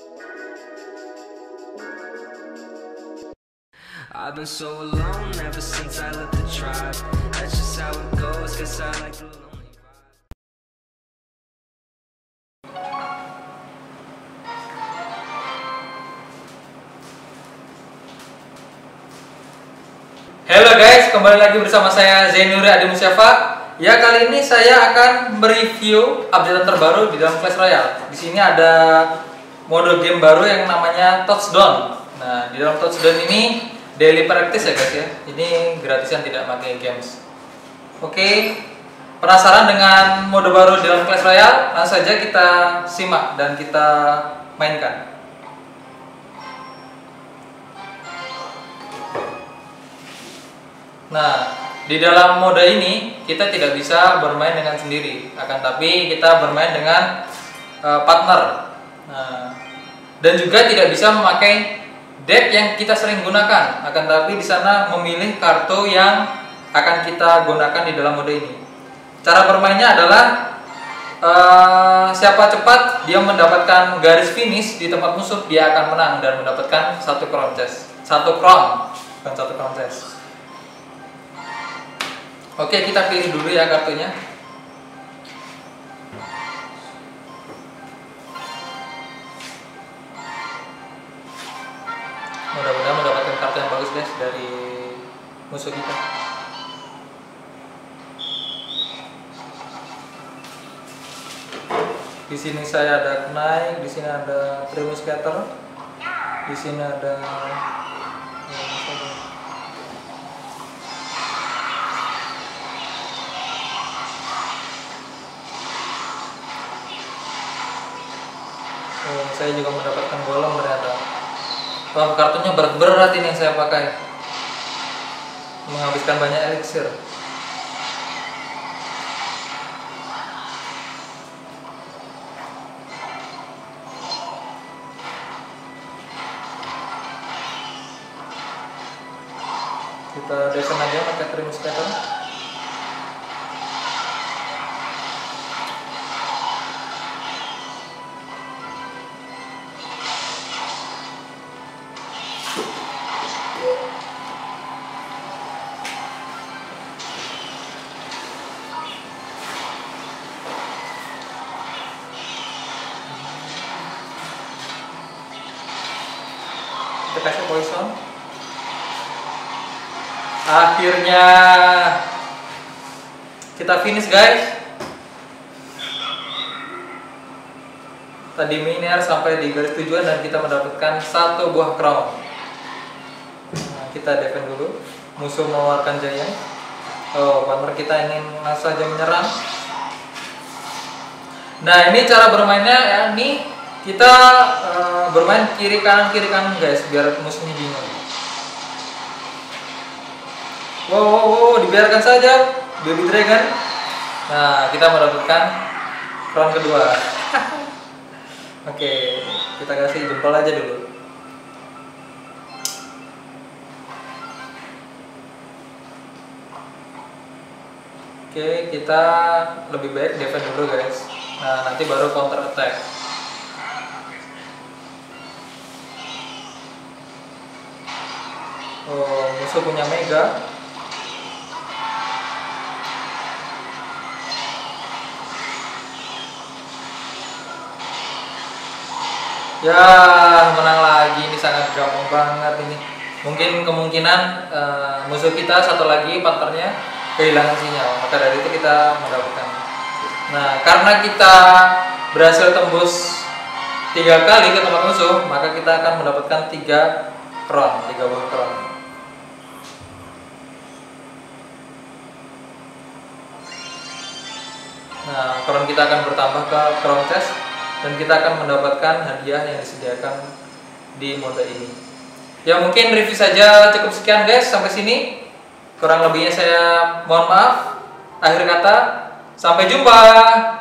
I've been so alone ever since I left the tribe. That's just how it goes, guess I like the lonely vibe. Halo guys, kembali lagi bersama saya Zainuri Adi Musyafa. Ya, kali ini saya akan mereview update terbaru di dalam Clash Royale. Di sini ada mode game baru yang namanya Touchdown. Nah, di dalam Touchdown ini daily practice ya guys ya. Ini gratisan, tidak pakai games. Oke, penasaran dengan mode baru di dalam Clash Royale? Langsung saja kita simak dan kita mainkan. Nah, di dalam mode ini kita tidak bisa bermain dengan sendiri, akan tapi kita bermain dengan partner. Nah, dan juga tidak bisa memakai deck yang kita sering gunakan, akan tapi di sana memilih kartu yang akan kita gunakan di dalam mode ini. Cara bermainnya adalah siapa cepat dia mendapatkan garis finish di tempat musuh, dia akan menang dan mendapatkan satu crown chest. Satu crown, bukan satu crown chest. Oke, kita pilih dulu ya kartunya. Mudah-mudahan mendapatkan kartu yang bagus guys dari musuh kita. Di sini saya ada Knight, di sini ada Primus Scatter, di sini ada saya juga mendapatkan golem ternyata. Wah, kartunya berat-berat ini yang saya pakai. Menghabiskan banyak elixir. Kita desain aja pakai Primus Scatter. Kita kasih poison. Akhirnya kita finish guys. Tadi miner sampai di garis tujuan dan kita mendapatkan satu buah crown. Nah, kita defend dulu. Musuh mengeluarkan giant. Oh, partner kita ingin langsung saja menyerang. Nah, ini cara bermainnya ya. Ini kita bermain kiri kanan guys, biar musuhnya bingung. Wow, dibiarkan saja baby dragon. Nah, kita mendapatkan crown kedua. Oke, kita kasih jempol aja dulu. Oke, kita lebih baik defend dulu guys. Nah, nanti baru counter attack. Oh, musuh punya mega. Ya, menang lagi. Ini sangat gampang banget ini. Mungkin kemungkinan musuh kita satu lagi partnernya kehilangan sinyal, maka dari itu kita mendapatkan. Nah, karena kita berhasil tembus 3 kali ke tempat musuh, maka kita akan mendapatkan 3 buah crown. Nah, crown kita akan bertambah ke crown chest dan kita akan mendapatkan hadiah yang disediakan di mode ini. Ya, mungkin review saja cukup sekian guys, sampai sini. Kurang lebihnya saya mohon maaf. Akhir kata, sampai jumpa.